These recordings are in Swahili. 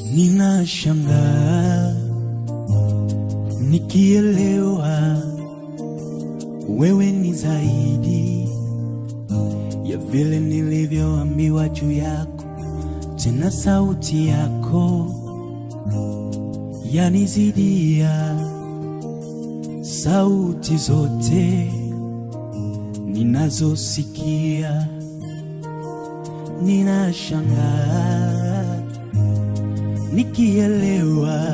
Ninashangaa nikielewa wewe ni zaidi ya vile nilivyoambiwa juu yako. Tena sauti yako yanizidia sauti zote ninazosikia. Ninashangaa nikielewa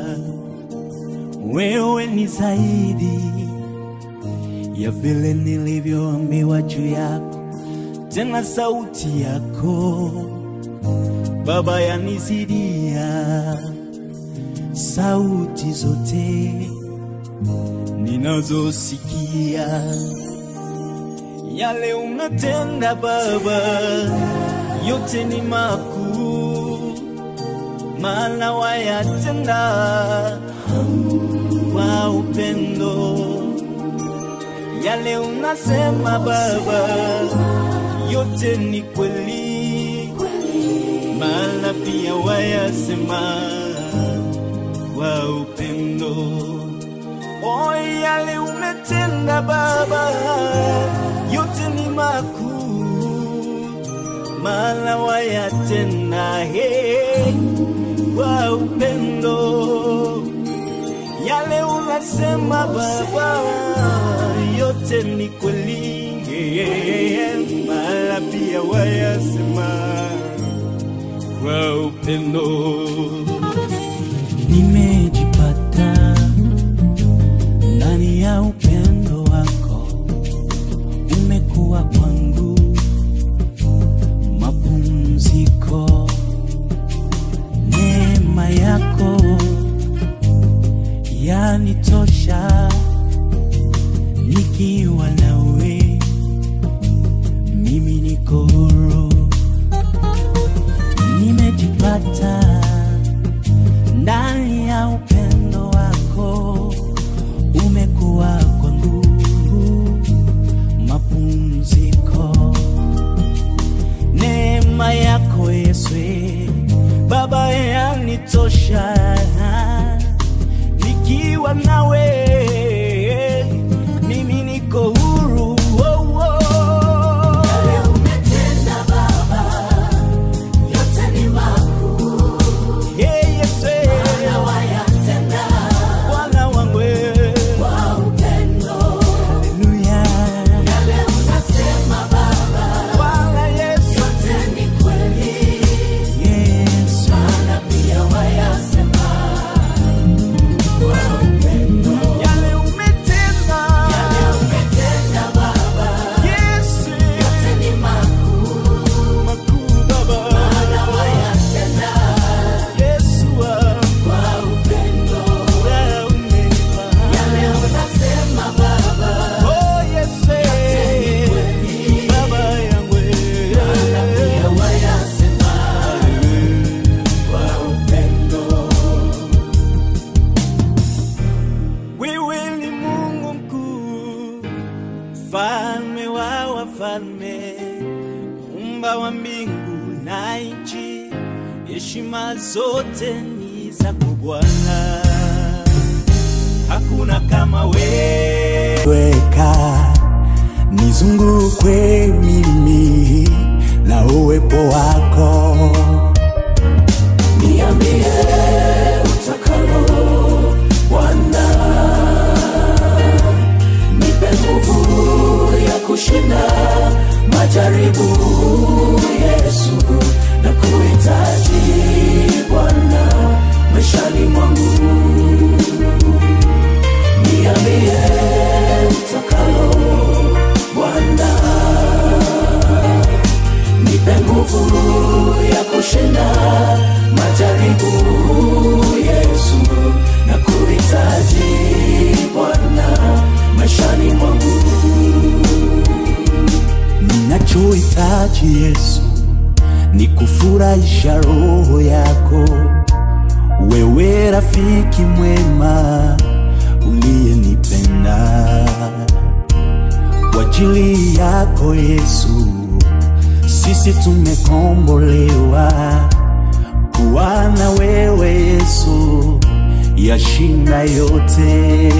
wewe ni zaidi ya vile nilivyoambiwa juu yako. Tena sauti yako Baba yanizidia sauti zote ninazosikia. Yale unatenda Baba yote ni makuu, maana wayatenda kwa upendo. Yale unasema Baba yote ni kweli, maana pia wayasema kwa upendo. Oh, yale umetenda Baba yote ni makuu, maana wayatenda kwa upendo. Yale unasema Baba yote ni kweli, maana pia wayasema kwa upendo. Nimejipata ndani ya upendo wako, umekuwa kwangu mapumziko. Neema yako yanitosha, nikiwa nawe mimi niko huru. Nimejipata ndani ya upendo wako, umekuwa kwangu mapumziko. Neema yako Yesu Baba yanitosha, nikiwa nawe mimi niko huru. Yale umetenda Baba yote ni makuu, Yesu maana wayatenda Bwana wangu kwa upendo. Haleluya. Yale unasema Baba Bwana Yesu yote ni kweli, Yesu maana pia wayasema kwa upendo. yale umetenda Baba Yesu yote ni makuu, makuu Baba maana wayatenda Yesu kwa upendo. wewe umenipa Yale unasema Baba oh Yesu Baba yangu maana pia wayasema kwa upendo. wewe ni Mungu mkuu, mfalme wa wafalme, muumba wa mbingu na nchi. Heshima zote ni zako Bwana, hakuna kama wewe. Weka nizungukwe mimi na uwepo wako, Niambie utakalo Bwana, nipe nguvu ya kushinda majaribu. Yesu nakuhitaji Bwana maishani mwangu. Niambie utakalo Bwana, nipe nguvu ya kushinda majaribu. Yesu nakuhitaji Bwana maishani mwangu. ninachohitaji Yesu ni kufurahisha roho yako, wewe rafiki mwema uliyenipenda. Kwa ajili yako Yesu sisi tumekombolewa, kuwa na wewe yashinda yote.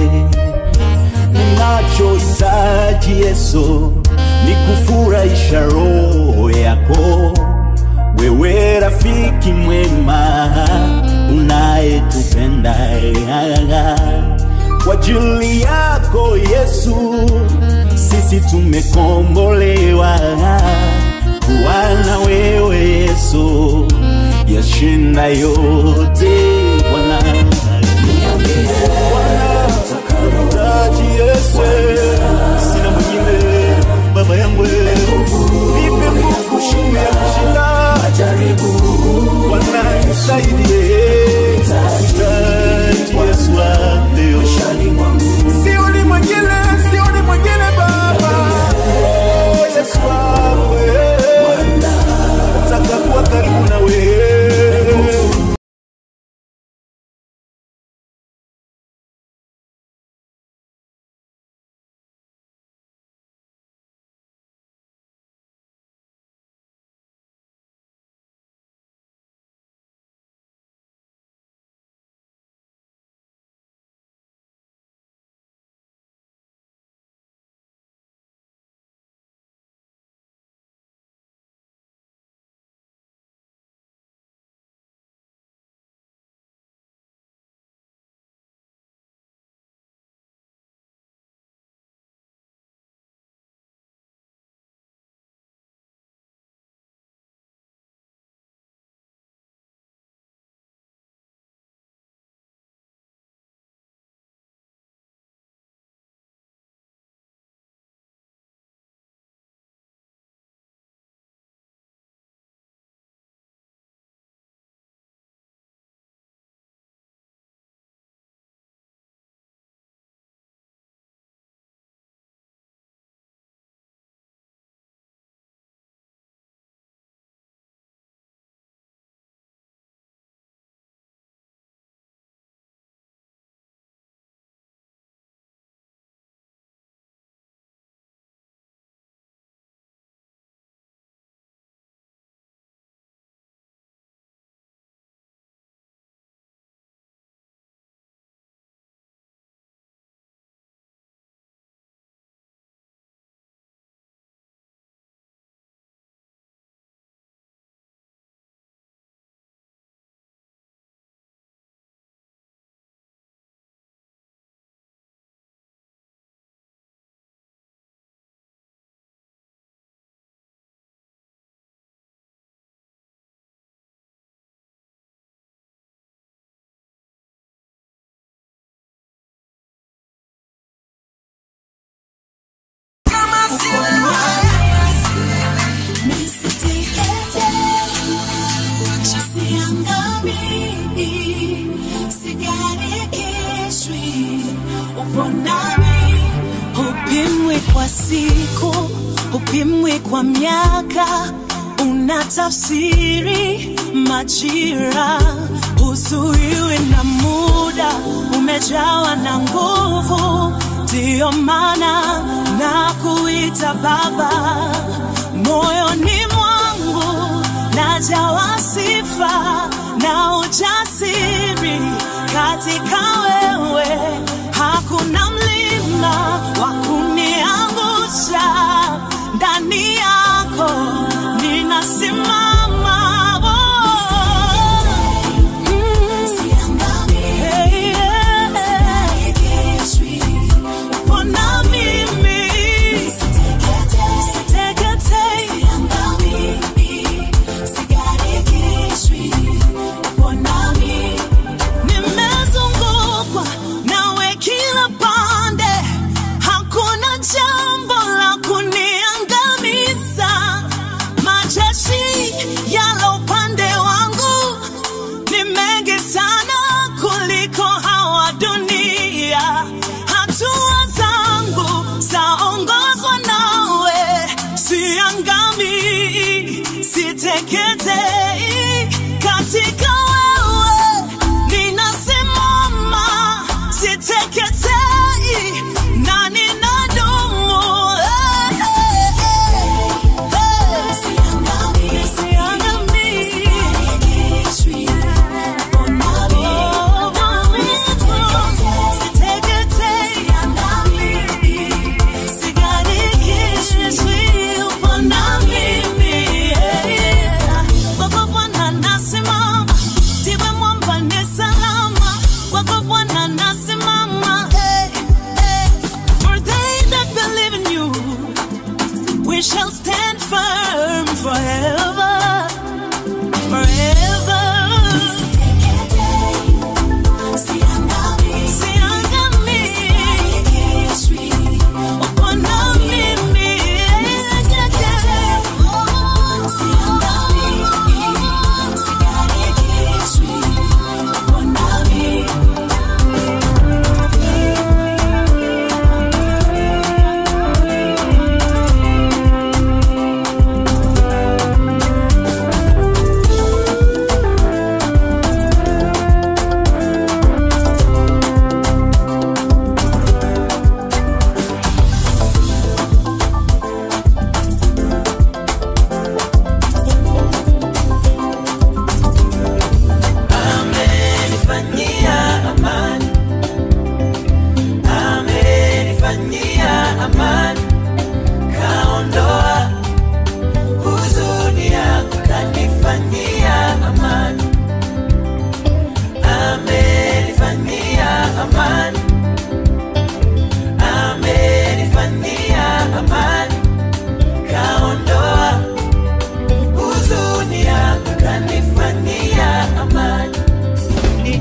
Ninachohitaji Yesu ni kufurahisha roho yako, wewe rafiki mwema unayetupenda. Kwa ajili yako Yesu sisi tumekombolewa, kuwa na wewe Yesu yashinda yote. Bwana nahitaji Yesu, sina mwingine baba yangu, nipe nguvu ya kushinda majaribu. Bwana nisaidie, nahitaji Yesu leo shani mwangu, sioni mwingine baba. Yesu wewe, nataka kuwa karibu na wewe. Upimwe kwa siku, upimwe kwa miaka, unatafsiri majira, uzuiwe na muda, umejawa na nguvu. Ndiyo maana na kuita Baba, moyoni mwangu najawa sifa na ujasiri. Katika wewe hakuna mlima wa kuniangusha, ndani yako ninasimama. Katika wewe ninasimama, siteketei na ninadumu. Siangami.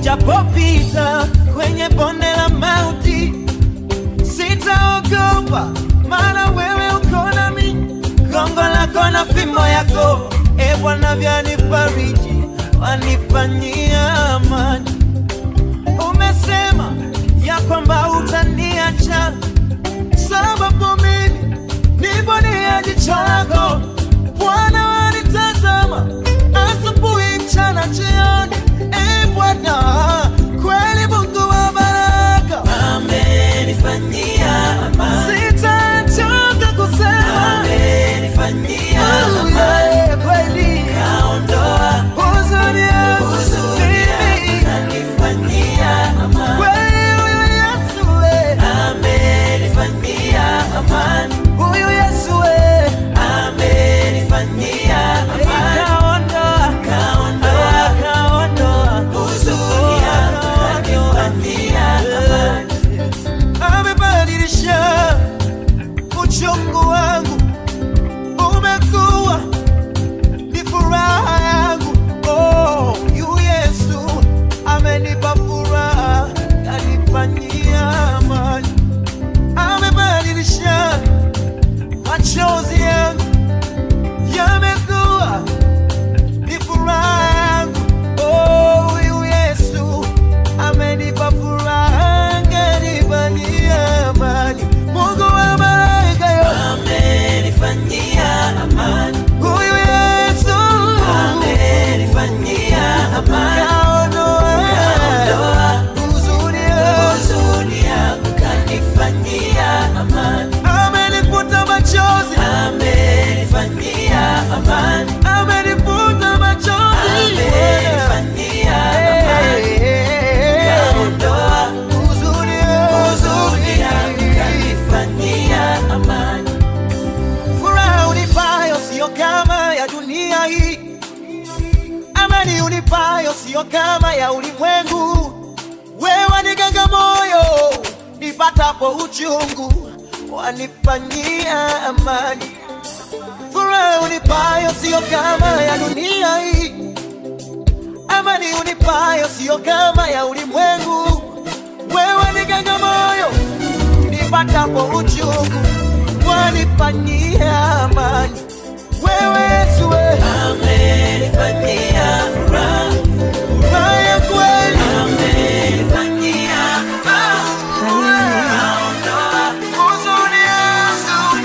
nijapopita kwenye bonde la mauti, sitaogopa, maana wewe uko nami. Gongo lako na fimbo yako, e Bwana, vyanifariji, wanifanyia amani. Umesema ya kwamba utaniacha, sababu mimi nipo ni jicho lako. Bwana, wanitazama asubuhi, mchana, jioni. E Bwana, kweli Mungu wa baraka, amenifanyia amani. Sitachoka kusema amenifanyia amani. Kweli kaondoa huzuni yangu, kanifanyia amani. Kweli huyu Yesu amenifanyia amani. Huyu Yesu amenifanyia amani. Kaondoa huzuni yangu, kanifanyia amani. Amebadilisha uchungu wangu, umekuwa ni furaha yangu. Oh, yu Yesu amenipa furaha, kanifanyia amani. Amebadilisha machozi yangu, yamekuwa ni furaha yangu. Oh, yu Yesu amenipa furaha, kanifanyia amani. Mungu wa malaika amenifanyia amani. Huyu Yesu amenifanyia amani. Kaondoa huzuni yangu, kanifanyia amani. Amenifuta machozi, amenifanyia amani. Amenifuta machozi, amenifanyia amani. Kaondoa huzuni yangu, kanifanyia amani. Furaha unipayo sio kama ya dunia hii, amani unipayo sio kama ya ulimwengu. Wewe niganga moyo nipatapo uchungu, wanifanyia amani. Furaha unipayo sio kama ya dunia hii, amani unipayo sio kama ya ulimwengu. Wewe niganga moyo nipatapo uchungu, wanifanyia amani. Wewe Yesu amenifanyia furaha, furaha ya kweli. Amenifanyia kaondoa huzuni yangu,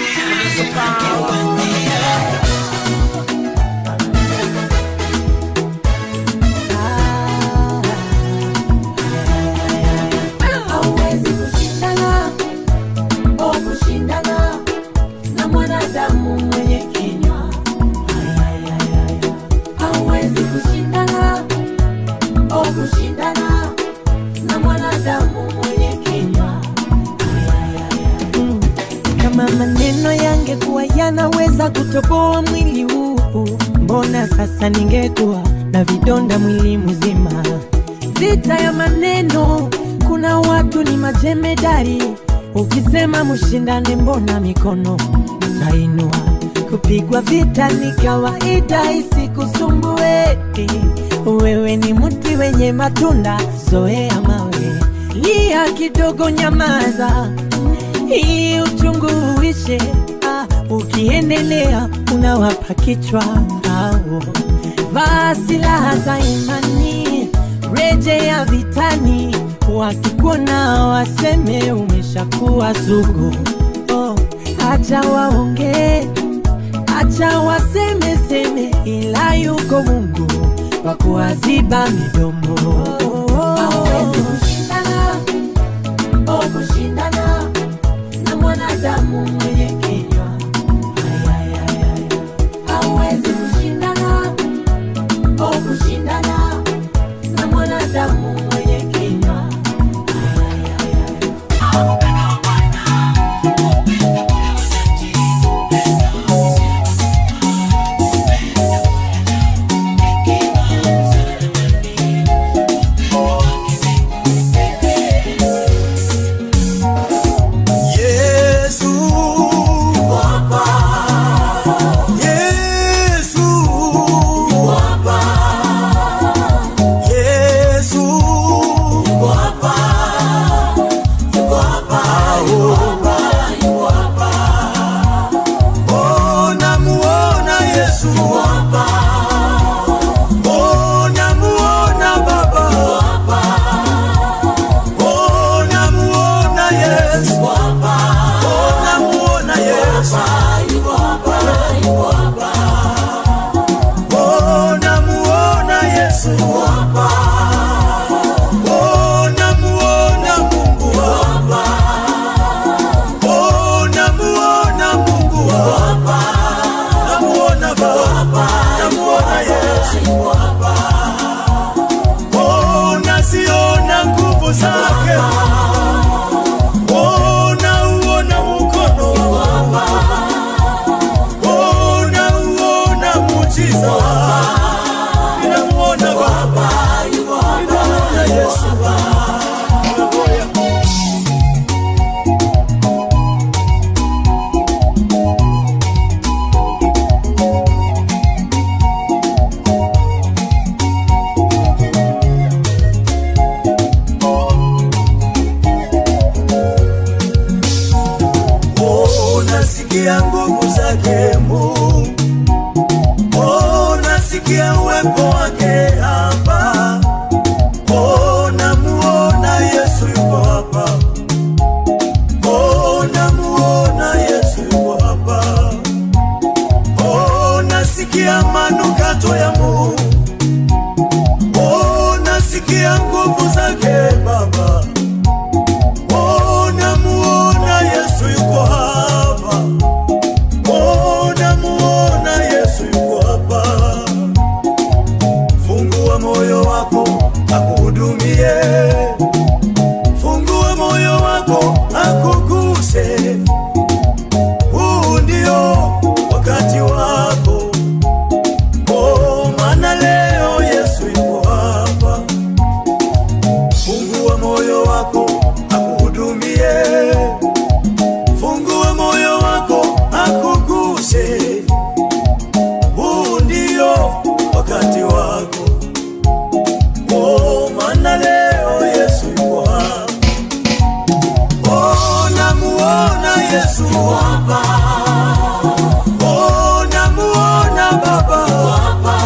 hauwezi kushindana, kushindana na mwanadamu mwenye kinywa. Hauwezi kushindana, kushindana na mwanadamu mwenye kinywa. Kama maneno yangekuwa yanaweza kutoboa mwili huu, mbona sasa ningekuwa na vidonda mwili mzima. Vita ya maneno, kuna watu ni majemedari. Ukisema mushindane, mbona mikono utainua? Kupigwa vita ni kawaida, isikusumbue. Wewe ni mti wenye matunda, zoea mawe. Lia kidogo, nyamaza, ili uchungu uishe. Ukiendelea unawapa kichwa hao. Vaa silaha za imani, rejea vitani. Wakikuona waseme umeshakuwa sugu. Acha waonge, acha waseme seme, ila yuko Mungu wa kuwaziba midomo. Hauwezi kushindana, kushindana na mwanadamu mwenye kinywa. Hauwezi kushindana, kushindana na mwanadamu mwenye kinywa. zake Mungu. Oh, nasikia uwepo wake hapa. Oh, namuona Yesu yuko hapa. Oh, namuona Yesu yuko hapa. Oh, nasikia manukato ya Mungu. Oh, nasikia nguvu zake Baba. Oh, namuona Yesu yuko hapa. Oh, namuona Yesu yuko hapa. Fungua moyo wako akuhudumie. Fungua moyo wako akuguse. Huu ndio wakati wako. Oh, maana leo Yesu yuko hapa. Fungua moyo wako akuhudumie. Fungua moyo wako akuguse. Huu ndio wakati wako. Oh, maana leo Yesu yuko hapa. Oh, namuona Yesu hapa. Oh, namuona Baba hapa.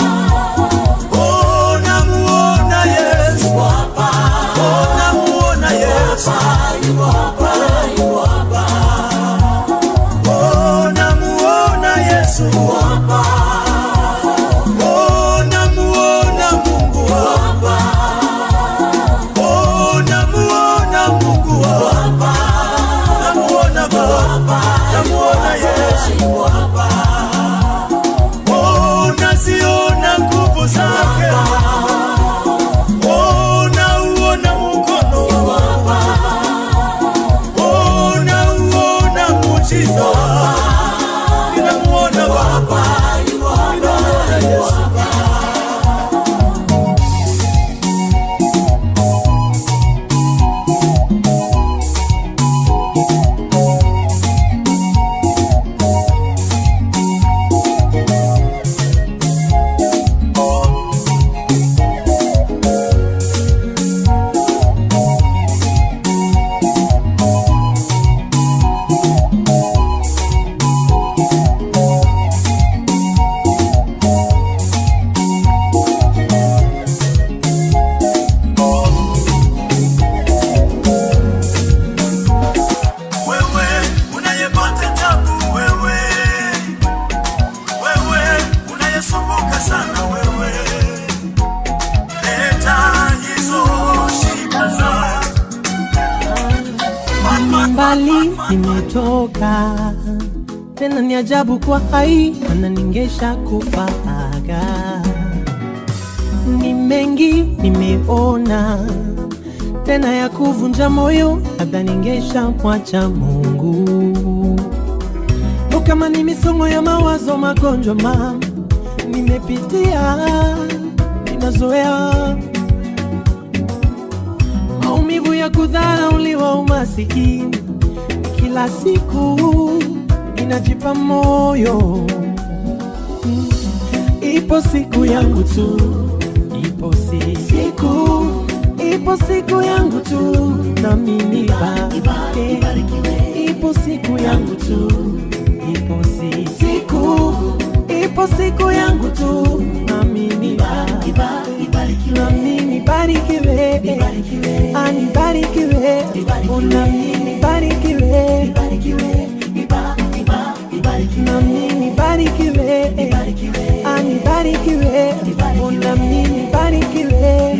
Oh, namuona Yesu hapa. Oh, namuona Yesu hapa. Oh, namuona Yesu hapa. Oh, namuona Mungu hapa. Oh, namuona Mungu hapa. Namuona Baba. Namuona Yesu hapa. Oh, naziona nguvu zake. Oh, nauona mkono wake. Oh, nauona muujiza. Ninamuona Baba. Ninamuona Yesu. Mbali nimetoka, tena ni ajabu kwa hai, ananingesha kufaga. Ni mengi nimeona, tena ya kuvunja moyo, labda ningesha mwacha Mungu. O, kama ni misongo ya mawazo, magonjwa mama nimepitia, ninazoea maumivu ya kudharauliwa, umasikini. Kila siku ninajipa moyo, ipo siku yangu tu, ipo siku, ipo siku yangu tu, na mimi ipo siku yangu tu, ipo siku, ipo siku yangu tu, na mimi barikiwe, anibarikiwe, na mimi barikiwe, na mimi barikiwe, anibarikiwe, na mimi barikiwe.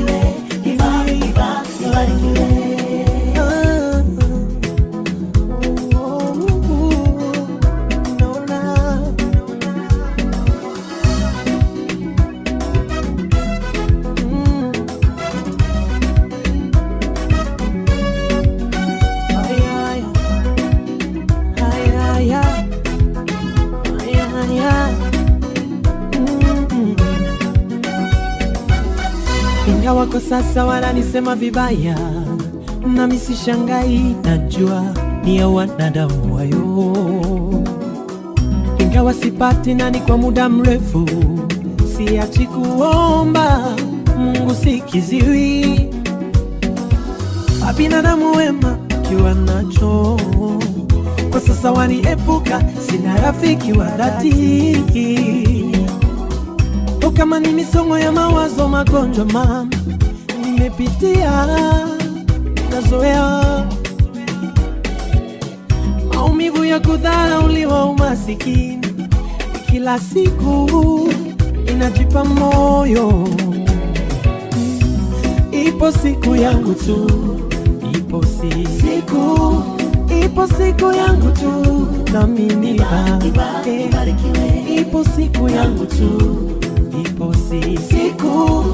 Ingawa kwa sasa wananisema vibaya, nami sishangai, najua ni ya wanadamu wayo. Ingawa sipati nani kwa muda mrefu, siachi kuomba Mungu, sikiziwi. Binadamu wema kiwa nacho, kwa sasa waniepuka, sina rafiki wa dhati. Kama ni misongo ya mawazo, magonjwa mama nimepitia, nazoea maumivu ya kudharauliwa, umasikini kila siku inajipa moyo. Ipo siku yangu tu, ipo siku yangu tu, na mimi ipo siku yangu tu, ipo siku.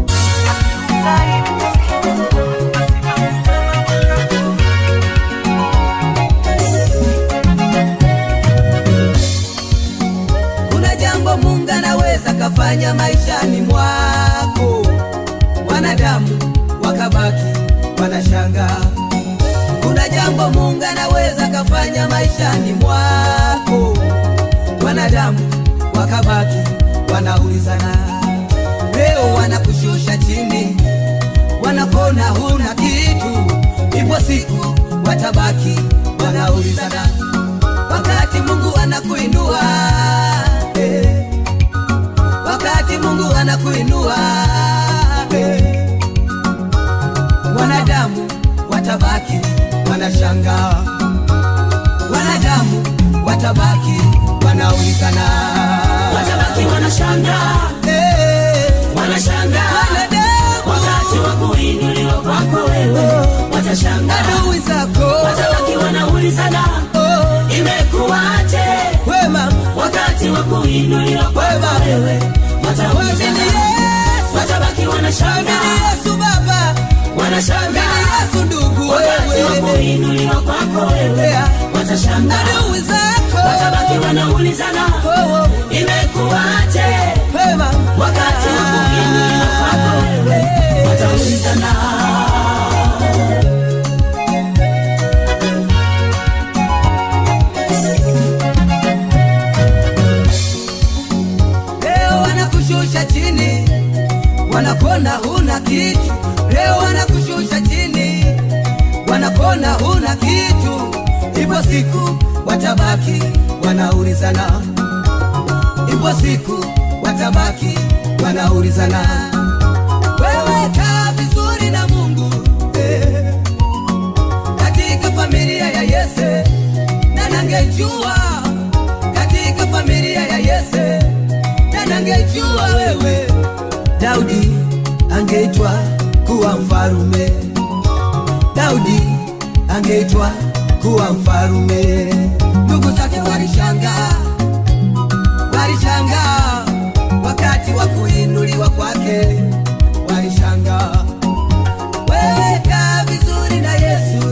Kuna jambo Mungu anaweza kafanya maishani mwako, wanadamu wakabaki wanashangaa. Kuna jambo Mungu anaweza kafanya maishani mwako, wanadamu wakabaki wanaulizana. Leo wanakushusha chini, wanapona huna kitu, ipo siku watabaki wanaulizana. Wakati Mungu anakuinua, wakati Mungu anakuinua, wanadamu watabaki wanashangaa, wanadamu watabaki wanaulizana, watabaki wanashangaa, wanashangaa wakati wa kuinuliwa kwako wewe, watashangaa adui zako, watabaki wanaulizana, imekuwaje wema wakati wa kuinuliwa kwako wewe, wataulizana, watabaki wanashangaa, Yesu Baba wanashangaa, Yesu ndugu wakati wa kuinuliwa kwako wewe, watashangaa adui zako, watabaki wanaulizana, imekuwaje wema wakati wa kuinuliwa kwako wewe, wataulizana. leo wanakushusha chini, wanakona huna kitu. Leo wanakushusha chini, wanakona huna kitu, ipo siku watabaki wanaulizana, ipo siku watabaki wanaulizana. Wewe kaa vizuri na Mungu, katika familia ya Yese, na nangejua katika familia ya Yese, na nangejua wewe Daudi angeitwa kuwa mfarume, Daudi angeitwa kuwa mfarume. Ndugu zake walishangaa, walishangaa wakati wa kuinuliwa kwake, walishangaa. Wewe kaa vizuri na Yesu,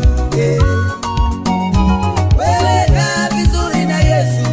wewe kaa vizuri na Yesu,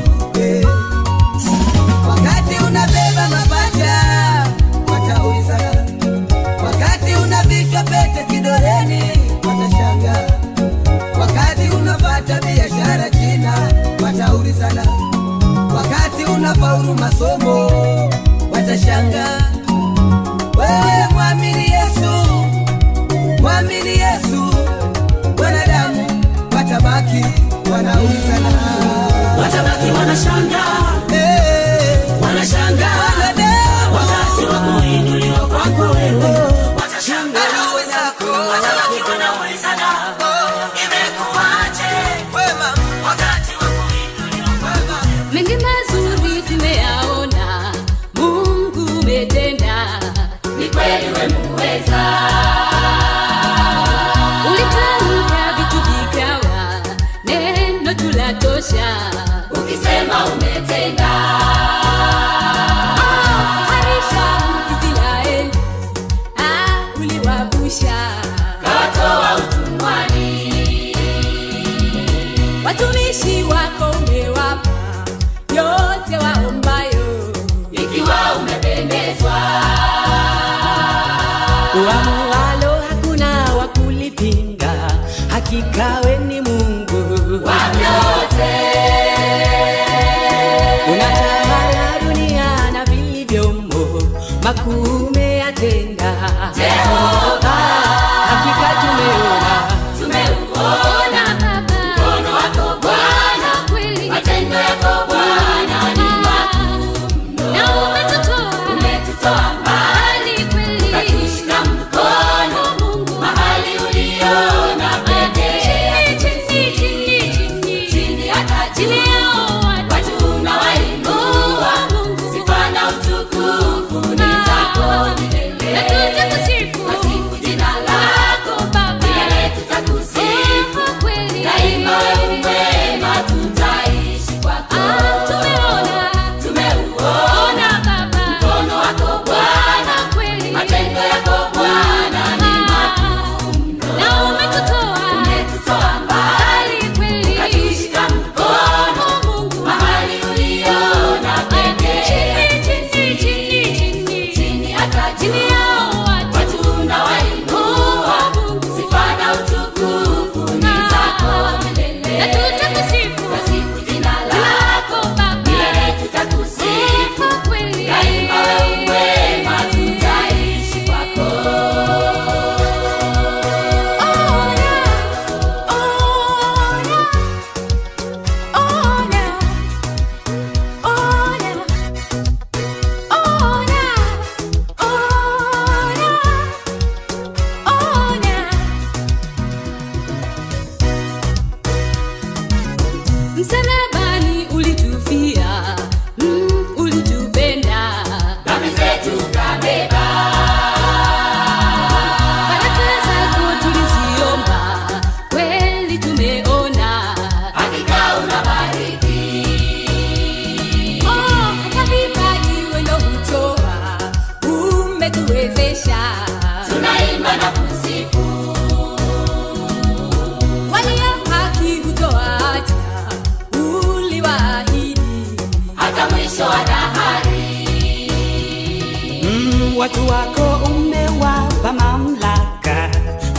wakati unabeba mapacha wataulizana, wakati unavishwa pete kidoleni watashangaa, wakati unapata biashara China wataulizana, wakati unafaulu masomo watashangaa. Wewe mwamini Yesu, mwamini Yesu, wanadamu watabaki wanaulizana, Watabaki wanashangaa, wanashangaa wakati wa kuinuliwa kwako wewe, watashangaa adui zako, watabaki wanaulizana, imekuwaje wema wakati wa kuinuliwa kwako. Mengi mazuri tumeyaona, Mungu umetenda, Ni kweli wewe muweza, ulitamka vitu vikawa, neno tulatosha, ukisema umetenda. harisha Israeli, uliwavusha Kawatoa utumwani, watumishi wako, umewapa yote waombayo, ikiwa umependezwa. Uamualo hakuna wa kulipinga, hakika we ni Mungu Wa vyote, unatawala dunia na vilivyomo, makuu umeyatenda Jehova, hakika tumeona tumeuona mkono wako Bwana.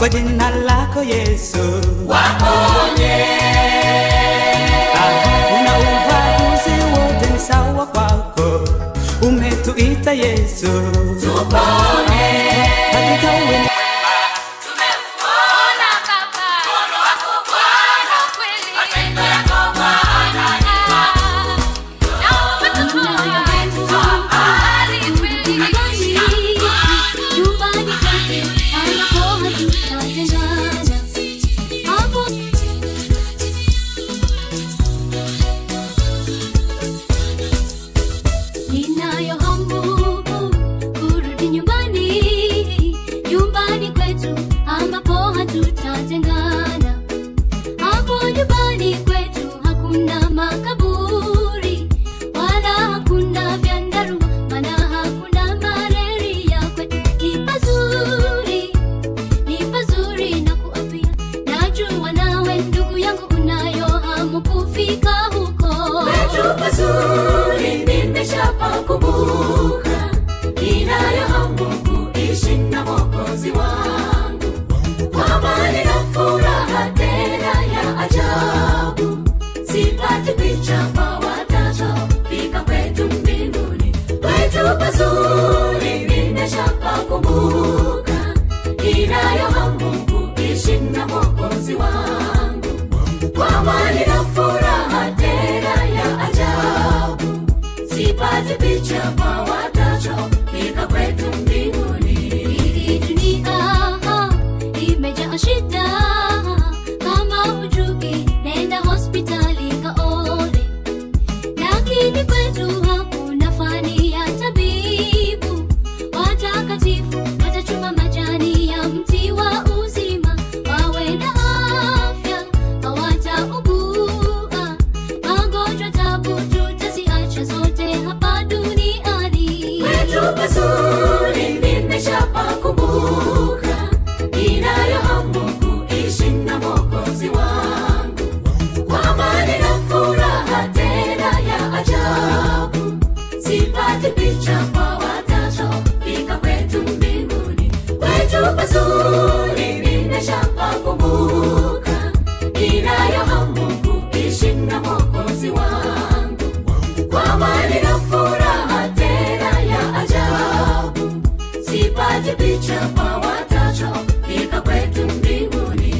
kwa jina lako Yesu. waponye. Una ubaguzi wote ni sawa kwako, umetuita Yesu Tupone. hakika wewe Tumeuona Baba, mkono wako Bwana, matendo yako Bwana ni makuu. Na umetutoa mbali kweli. Nyumbani kwetu ambapo hatutatengana. Hapo ninayo hamu kurudi nyumbani, nyumbani kwetu ambapo hatutatengana. Hapo nyumbani kwetu hakuna makaburi wala hakuna vyandarua, maana hakuna malaria. Kwetu ni pazuri na kuapia. Najua nawe ndugu yangu unayo hamu kufika huko. Kwetu pazuri nimeshapakumbuka, ninayo hamu kuishi na Mwokozi wangu, kwa amani na furaha tena ya ajabu. Sipati picha kwa watakaofika kwetu mbinguni. Kwetu pazuri nimeshapakumbuka, ninayo hamu kuishi na Mwokozi wangu, kwa amani na furaha tena ya ajabu. Sipati picha kwa watakaofika kwetu mbinguni. Hii dunia imejaa shida, kama hujui nenda hospitali kaone. Lakini kwetu hakuna fani ya tabibu, watakatifu watachuma majani ya mti wa uzima, wawe na afya hawataugua. Magonjwa tabu tutaziacha zote hapa duniani. Kwetu pazuri nimeshapakumbuka, ninayo hamu kuishi na Mwokozi wangu, kwa amani na furaha tena ya ajabu. Sipati picha kwa watakaofika kwetu mbinguni. Kwetu pazuri nimeshapakumbuka, ninayo hamu kuishi na Mwokozi wangu, kwa amani na furaha tena ya ajabu. Sipati picha kwa watakaofika kwetu mbinguni.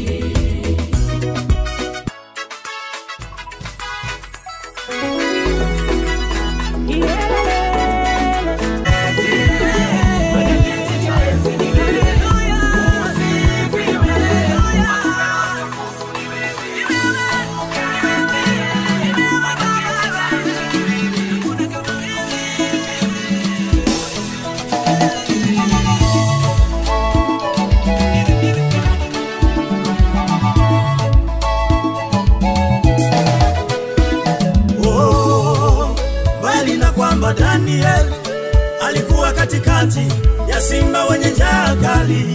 Bali na kwamba Daniel alikuwa katikati ya simba wenye njaa kali.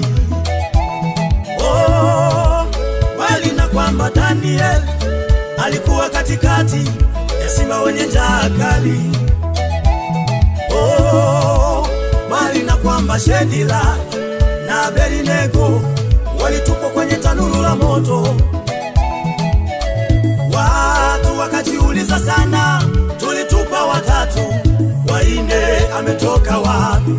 Bali na kwamba Daniel alikuwa katikati ya simba wenye njaa kali. Bali na kwamba Shedila na Abednego walitupwa kwenye tanuru la moto. Watu wakajiuliza sana, tulitupa watatu, waine ametoka wapi?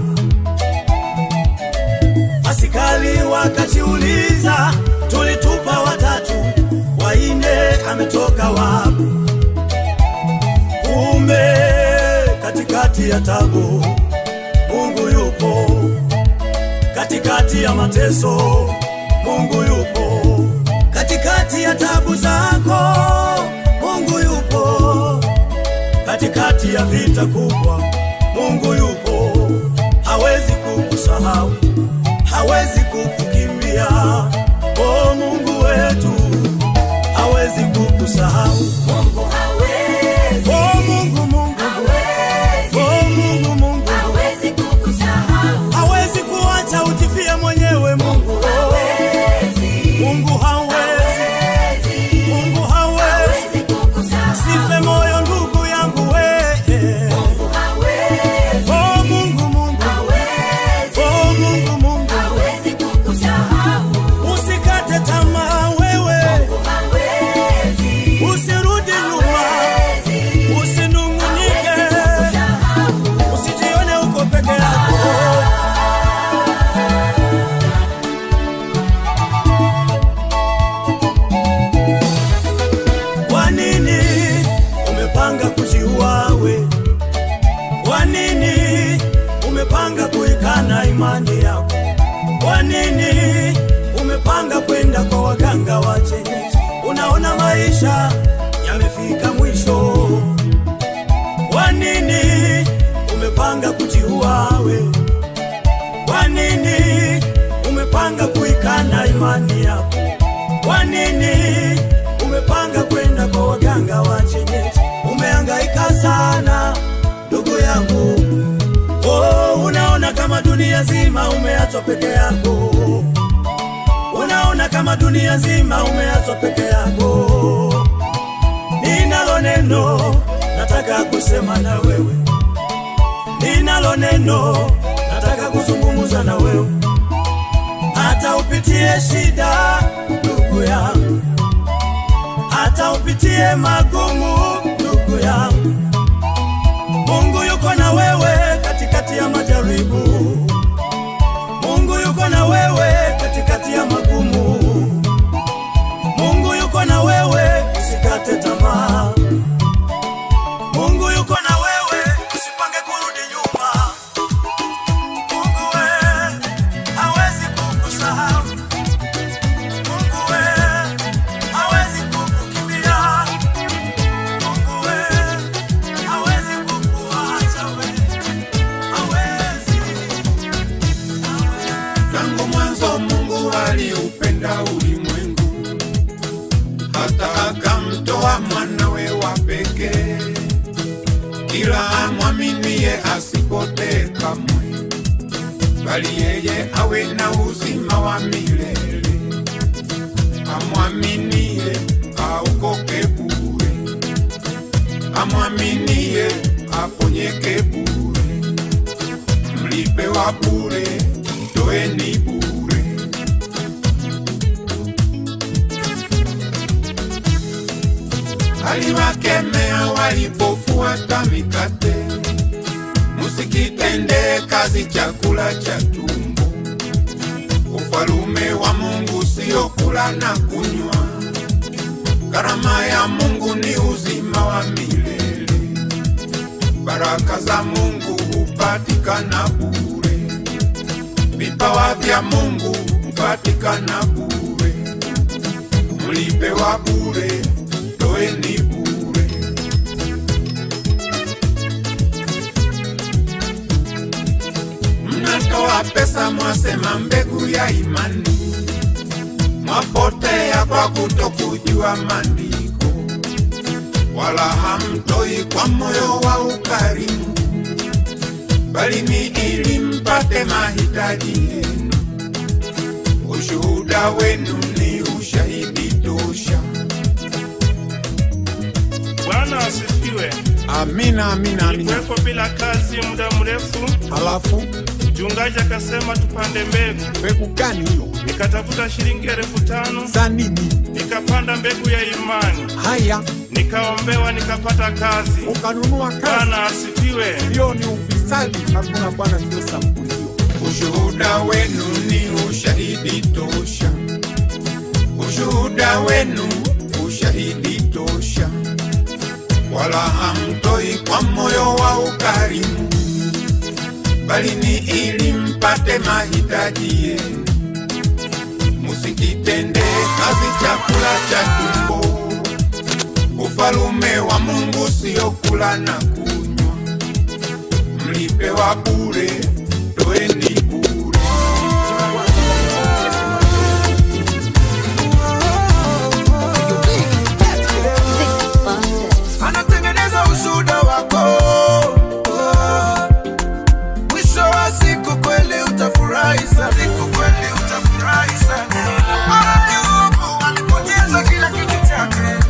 Askari wakajiuliza, tulitupa watatu, waine ametoka wapi? Kumbe katikati ya tabu Mungu yupo, katikati ya mateso Mungu yupo, katikati ya tabu zako Mungu yupo, katikati ya vita kubwa Mungu yupo. Hawezi kukusahau, hawezi kukukimbia. Mungu wetu hawezi kukusahau. Mungu hawezi. Mungu Hawezi. Mungu Hawezi kukusahau. hawezi kuacha ujifie mwenyewe. Mungu hawezi. Mungu hawezi. Mungu hawezi. Hawezi kukusahau. Sife moyo ndugu yangu we. Mungu hawezi. Mungu Hawezi. Mungu Hawezi kukusahau. maisha yamefika mwisho. Kwa nini umepanga kujiua wewe? Kwa nini umepanga kuikana imani yako? Kwa nini umepanga kwenda kwa waganga wa kienyeji? Umehangaika sana ndugu yangu. Oh, unaona kama dunia zima umeachwa peke yako. Unaona kama dunia nzima umeachwa peke yako. Ninalo neno nataka kusema na wewe. Ninalo neno nataka kuzungumza na wewe. Hata upitie shida ndugu yangu, hata upitie magumu ndugu yangu, Mungu yuko na wewe katikati ya majaribu. Mungu yuko na wewe katikati ya magumu. Mungu yuko na wewe, usikate tamaa. Mungu yuko na wewe, usipange kurudi nyuma. Mungu hawezi kukusahau. Mungu hawezi kukukimbia. Mungu hawezi kukuacha wewe. Hawezi. Tangu mwanzo Mungu aliupenda ulimwengu, hata akamtoa mwanawe wa pekee, kila amwaminie asipotee kamwe, bali yeye awe na uzima wa milele. Amwaminie aokoke bure, amwaminie aponyeke bure, mlipe wa bure, toeni bure. Aliwakemea walipofuata mikate, musikitende kazi chakula cha tumbo. Ufalume wa Mungu sio kula na kunywa, karama ya Mungu ni uzima wa milele. Baraka za Mungu hupatikana bure, vipawa vya Mungu hupatikana bure, mlipe wa bure, toeni bure. Mnatoa pesa mwasema mbegu ya imani, mwapotea kwa kutokujua maandiko, wala hamtoi kwa moyo wa ukarimu, bali ni ili mpate mahitaji yenu. Ushuhuda wenu ni ushahidi tosha. Bwana asifiwe. Amina, amina, amina. Nilikuwepo bila kazi muda mrefu. Halafu mchungaji akasema tupande mbegu. Mbegu gani hiyo? Nikatafuta shilingi 5,000. Za nini? Nikapanda mbegu ya imani. Haya. Nikaombewa nikapata kazi. Ukanunua kazi. Bwana asifiwe. Hiyo ni ufisadi. Hakuna bwana sio sampuli hiyo. Ushuhuda wenu ni ushahidi tosha. Ushuhuda wenu ushahidi tosha. Wala hamtoi kwa moyo wa ukarimu, bali ni ili mpate mahitaji yenu. Musikitende kazi chakula cha tumbo. Ufalume wa Mungu sio kula na kunywa, mlipe wa bure, toeni bure. Anatengeneza ushuhuda wako. Mwisho wa siku kweli utafurahi sana. Siku kweli utafurahi sana. Mungu alipoteza kila kitu chake.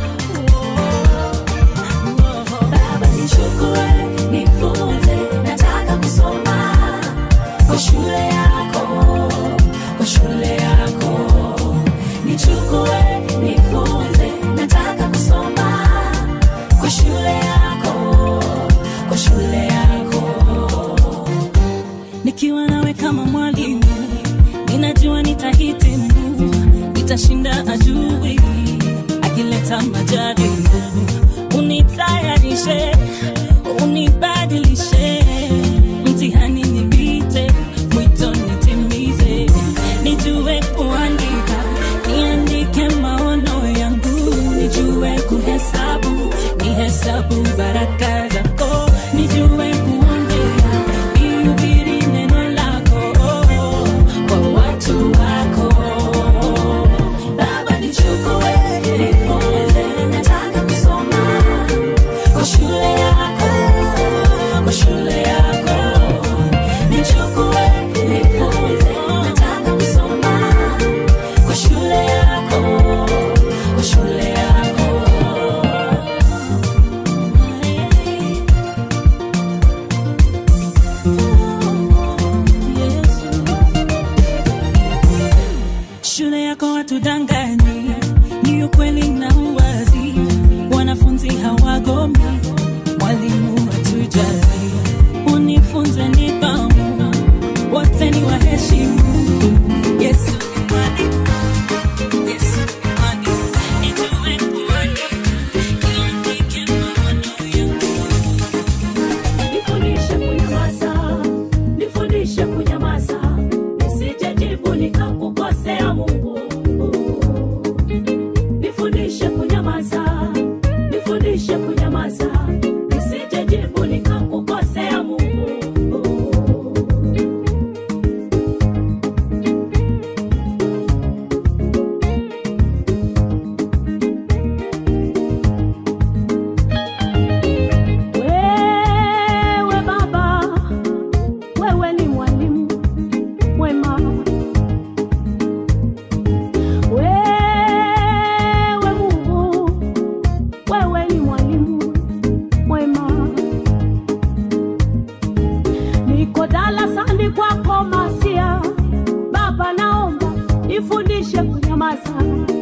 Baba nichukue, nifunze, nataka kusoma kwa shule yako, kwa shule yako. Nichukue, nifunze, nataka kusoma kwa shule yako, kwa shule yako. Nikiwa nawe kama mwalimu, ninajua nitahitimu, nitashinda adui akileta majaribu. Unitayarishe, unibadilishe, mtihani nipite, mwito nitimize. Nijue kuandika, niandike maono yangu, nijue baraka zako, nijue kuongea, nihubiri neno lako kwa watu wako. Baba nichukue, nifunze, nataka kusoma kwa shule yako, kwa shule yako. Nichukue, nifunze, nataka kusoma kwa shule yako, kwa shule yako. Shule yako watudanganyi, ni ukweli na uwazi. Wanafunzi hawagomi, walimu watujali. Unifunze nidhamu, wote ni waheshimu. Yesu mwalimu, Yesu mwalimu, nijue kuongea, niandike maono yangu. Nifundishe kunyamaza, nifundishe kunyamaza, nisijejibu nikakukosea Mungu. Nifundishe kunyamaza, nifundishe kunyamaza, nisijejibu nikakukosea Mungu. Wewe Baba, wewe ni mwalimu mwema. Wewe Mungu, wewe ni mwalimu mwema. Niko darasani kwako Masia, Baba naomba nifundishe kunyamaza.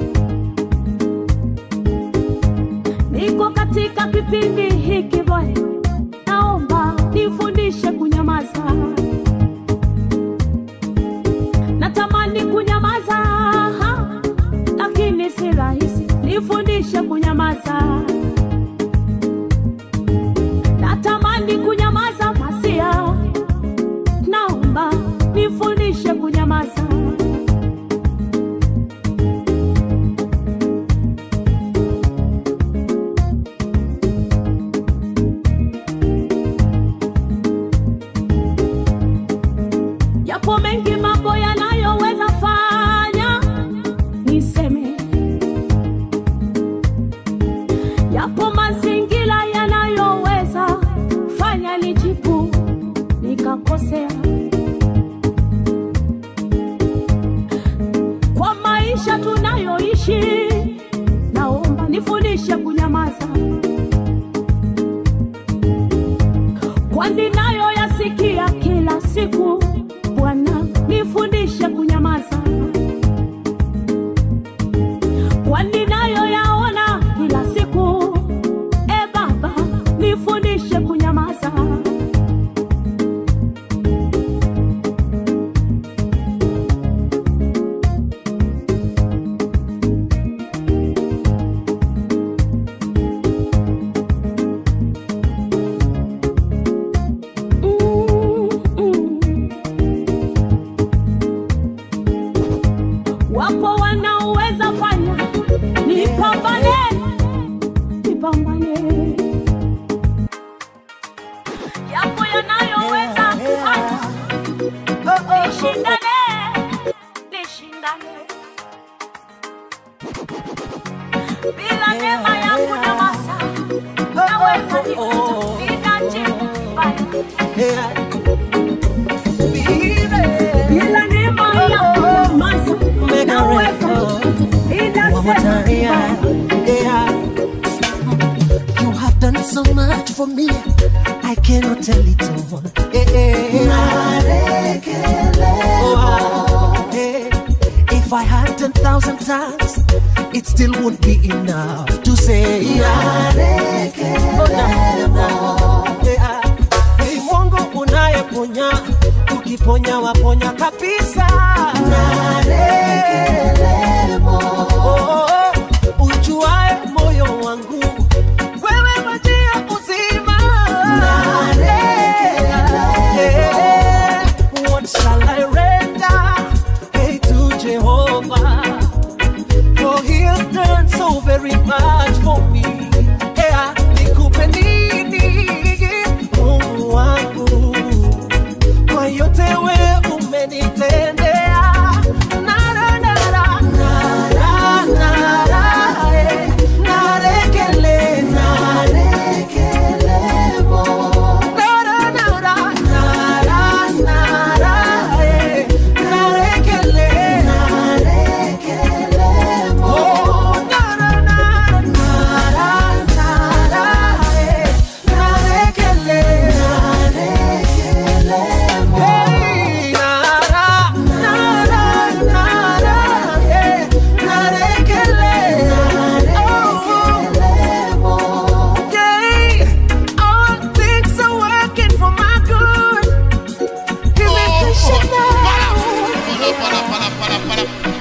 Niko katika kipindi hiki Bwana, naomba nifundishe kunyamaza. Natamani kunyamaza, lakini si rahisi. Nifundishe kunyamaza. Natamani kunyamaza Masia, naomba nifundishe kunyamaza. Yapo mengi mambo yanayoweza fanya niseme, yapo mazingira yanayoweza fanya nijibu nikakosea. Kwa maisha tunayoishi, naomba nifundishe kunyamaza. Kwani nayo yasikia kila siku, Bwana nifundishe kunyamaza. Kwani nayo yaona kila siku, Baba nifundishe kunyamaza. Wapo wanaoweza fanya nipambane, nipambane. Yapo yanayoweza kufanya nishindane, nishindane. Bila neema ya kunyamaza, naweza nikajibu vibaya. Bila neema ya kunyamaza, naweza nitasema vibaya. You have done so much for me, I cannot tell it all. If I had 10,000 times, it still won't be enough to say Hey Mungu unayeponya, ukiponya waponya kabisa. Ujuae moyo wangu, wewe maji ya uzima. What shall I render, hey, to Jehovah? For he has done so very much for me. Nikupe nini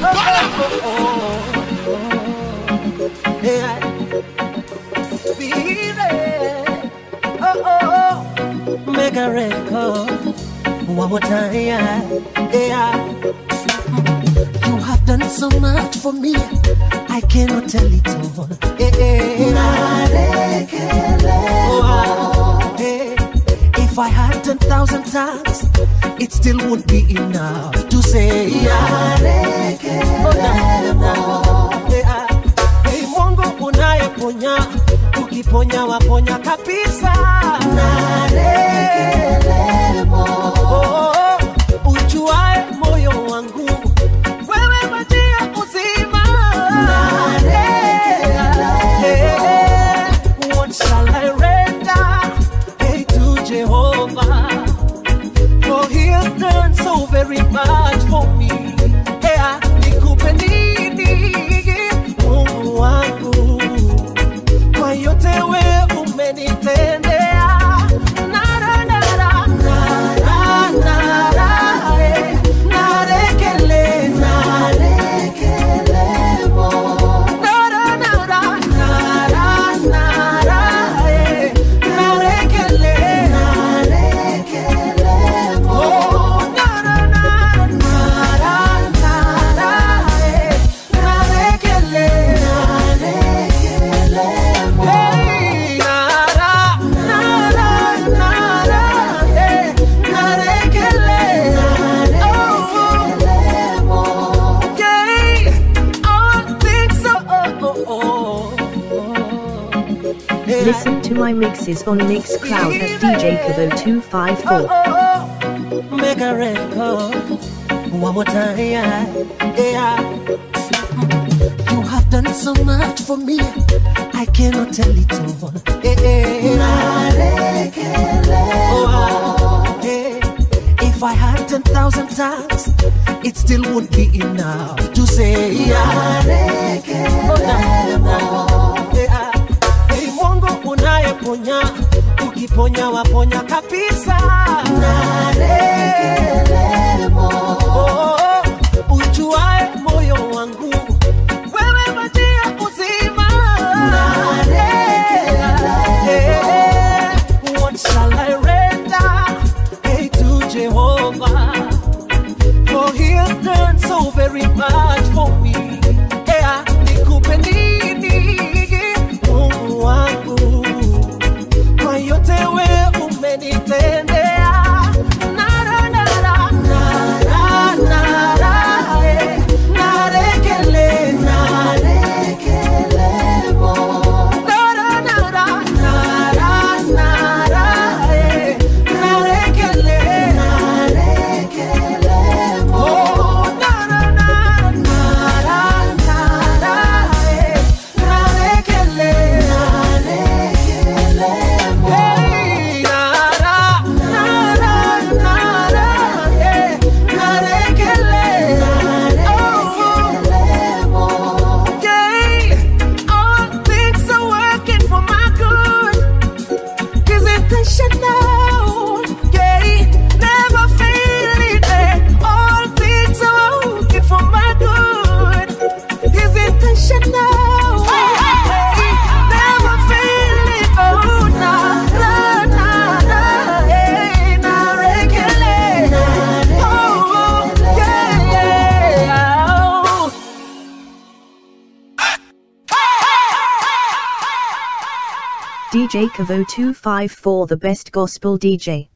Yeah. Make a record one more time, yeah. You have done so much for me, I cannot tell it all. If I had 10,000 times, it still would be enough to say, Hey, Mungu unayeponya, ukiponya waponya kabisa. Ujuae moyo wangu, wewe maji ya uzima. What shall I render, hey, to Jehovah? For he has done so very much for me. Nikupe nini, Mungu wangu, kwa yote wewe umenitendea. Listen to my mixes on Mixcloud at DJ Kavo254. Make a record one more time, yeah. You have done so much for me, I cannot tell it all. If I had 10,000 times, it still would be enough to say, Hey, Mungu unayeponya, ukiponya waponya kabisa. Ujuae moyo wangu, wewe maji ya uzima. What shall I render, hey, to Jehovah? For he has done so very much for me. Nikupe nini, Mungu wangu, kwa yote wewe umenitendea. DJ Kavo254, the best gospel DJ.